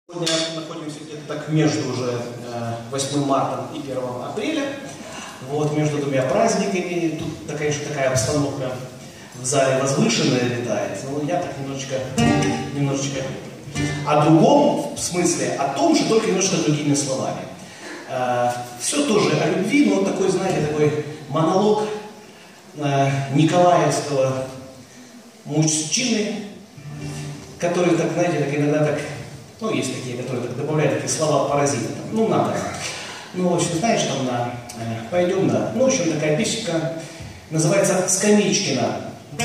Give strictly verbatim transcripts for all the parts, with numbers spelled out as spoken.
Сегодня находимся где-то так между уже восьмым марта и первым апреля. Вот, между двумя праздниками. Тут такая же такая обстановка в зале возвышенная летает. Но я так немножечко, немножечко о другом, в смысле о том же, только немножко другими словами. Все тоже о любви, но такой, знаете, такой монолог николаевского мужчины, который, так, знаете, так иногда так, ну, есть такие, которые так добавляют такие слова паразита. Там, ну, надо. Ну, в общем, знаешь, там на, э, пойдем на, ну, в общем, такая песенка, называется «Скамеечкина».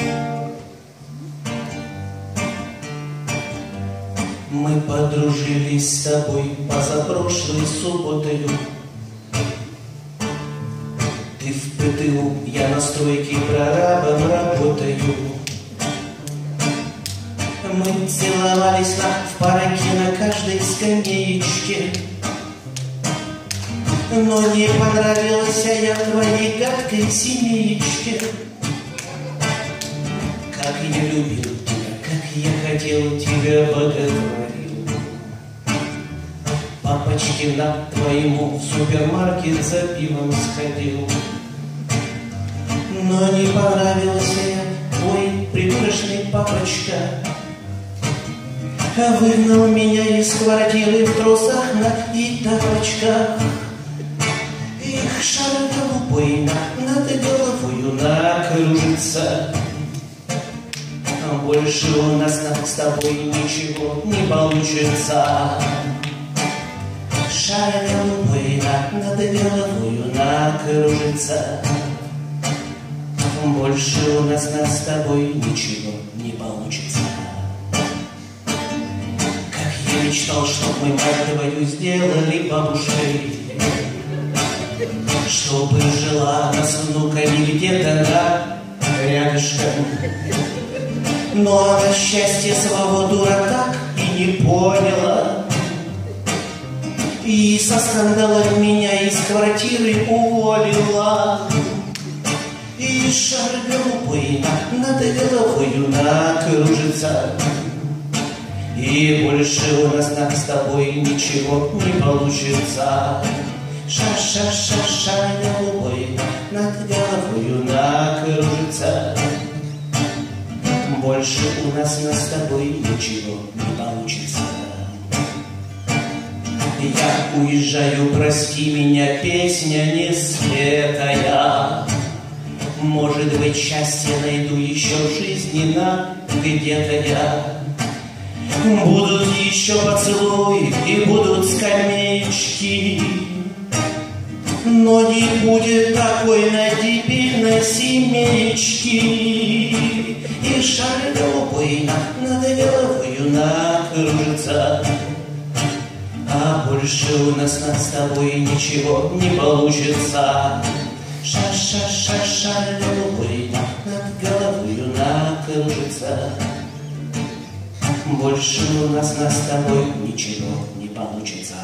Мы подружились с тобой позапрошлой субботою. Ты в ПТУ, я на стройке прорабом работаю. Мы целовались на, в парке на каждой скамеечке. Но не понравился я твоей гадкой семеечке. Как я любил тебя, как я хотел тебя, боготворил. Папочке на твоему в супермаркет за пивом сходил. Но не понравился я твой придурочный папочка. Выгнал меня из квартиры в трусах на и тапочках. Их шар голубой над головою накружится. Больше у нас с тобой ничего не получится. Шар голубой над головою накружится. Больше у нас с тобой ничего не получится. Я мечтал, чтоб мы мать твою сделали бабушкой, чтобы жила она с внуками где-то на рядышком. Но она счастье своего дурака и не поняла, и со скандалом меня из квартиры уволила. И шар голубой над головою накружится. И больше у нас с тобой ничего не получится. Ша-ша-ша-ша голубой над головою накружится. Больше у нас с тобой ничего не получится. Я уезжаю, прости меня, песня не спетая. Может быть, счастье найду еще в жизни на где-то я. Будут еще поцелуи и будут скамеечки, но не будет такой на дебильной семеечки. И шар голубой над головою накружится. А больше у нас с тобой ничего не получится. Ша-ша-ша-шар голубой над головою накружится. Больше у нас с тобой ничего не получится.